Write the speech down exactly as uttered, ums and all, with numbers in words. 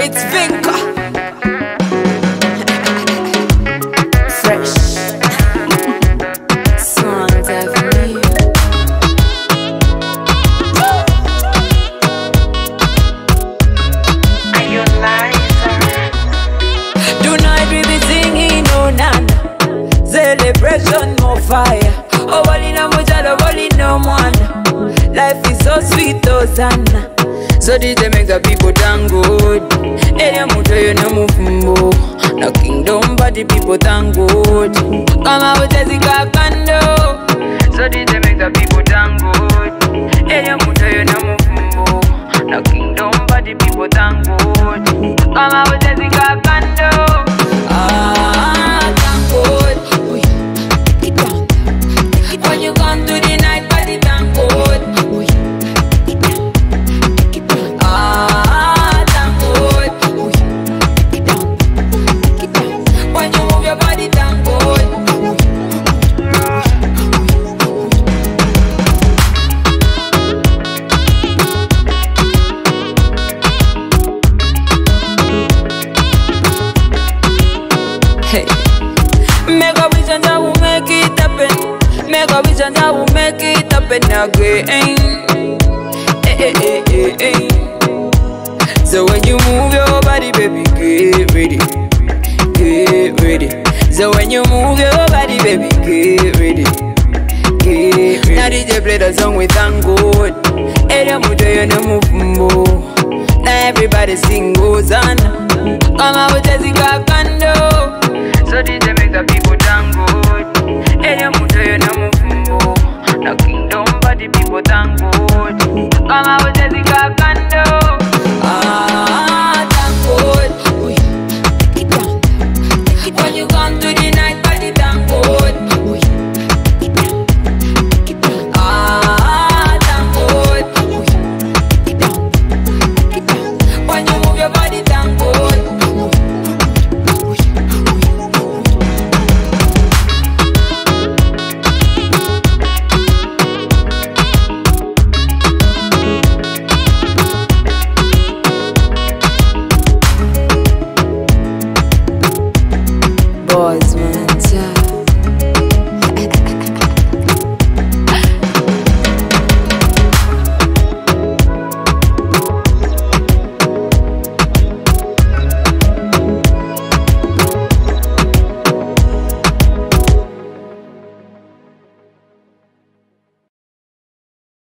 It's Vinka. Fresh. Swangz Avenue. Are you lying? Tonight we be singing Oman. Celebration more fire. Oh, wali na mujalo, wali no one. Life is so sweet, Hosanna. So did they make the people thank God? Enya muto yo no mufumbo. No kingdom but the people thank God. Kama utazika kando. So did they make the people thank God? Enya muto yo no mufumbo. No kingdom but the people thank God. Kama utazika kando. Ah, thank God. When you come to the night party, thank God. Hey. Make a wish and I will make it happen. Make a wish and I will make it happen again. Hey, hey, hey, hey, hey. So when you move your body, baby, get ready, get ready. So when you move your body, baby, get ready, get ready. Now D J play the song with thank God. Area muto yo no mufumbo. Now everybody sing goes on. Kama utazika kando. So D J make the people thank God. Enya muto yo no mufumbo. No kingdom but the people thank God. Kama utazika kando.